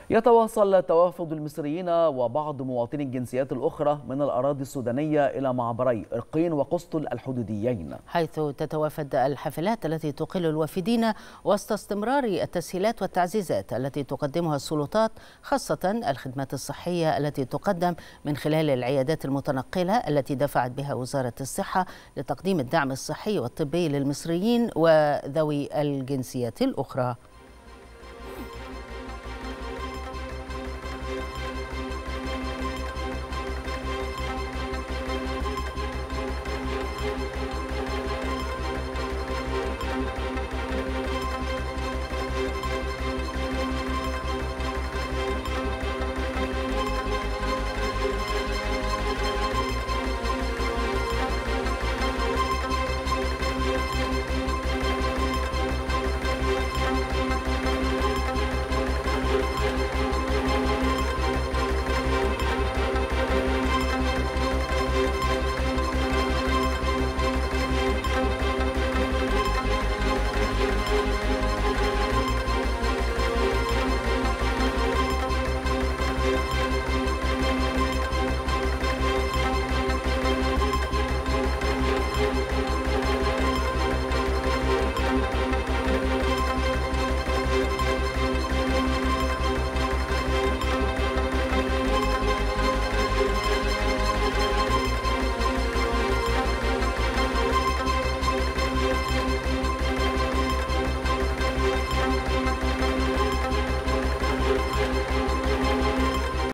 يتواصل توافد المصريين وبعض مواطني الجنسيات الأخرى من الأراضي السودانية إلى معبري إرقين وقسطل الحدوديين، حيث تتوافد الحافلات التي تقل الوافدين وسط استمرار التسهيلات والتعزيزات التي تقدمها السلطات، خاصة الخدمات الصحية التي تقدم من خلال العيادات المتنقلة التي دفعت بها وزارة الصحة لتقديم الدعم الصحي والطبي للمصريين وذوي الجنسيات الأخرى.